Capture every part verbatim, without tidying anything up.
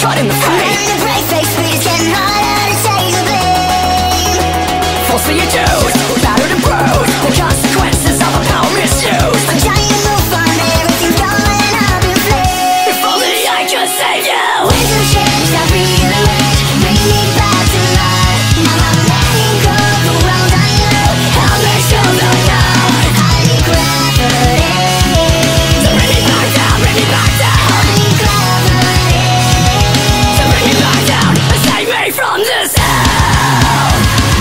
cut in the face. I'm in a brave face, but it's getting harder to take the blame. Falsely accused, battered and bruised, the consequences of a power misuse. I'm trying to move on, everything's going up in flames. If only I could save you. Winds of change that rearrange, bring me back to life. Now I'm letting go of the world I knew. I'll make sure that I I need gravity. to bring me back down, bring me back down, I need gravity. to bring me back down and save me from this hell.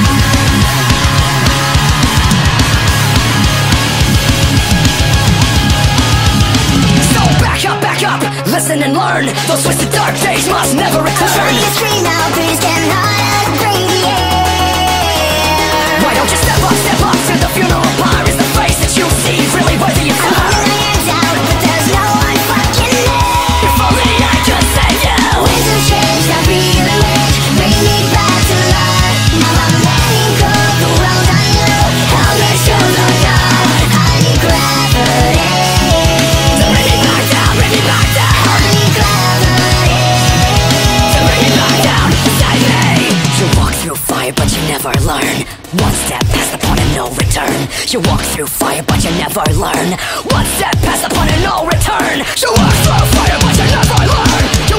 So back up, back up, listen and learn. Those twisted dark days must never I'm return. trying to scream out, but it's getting harder to breathe the air. Why don't you step up, step up to the funeral pyre? Is the face that you see really worthy of I'm her? holding my hands out, but there's no one fucking there. If only I could save you. Winds of change that rearrange, bring me back to life. Now I'm letting go of the world I knew. I'll make sure that I need gravity. to bring me back down, bring me back down, I need gravity. to bring me back down, save me. You walk through fire but you never learn. One step past the point of no return. You walk through fire but you never learn. One step past the point of no return. You walk through fire but you never learn. You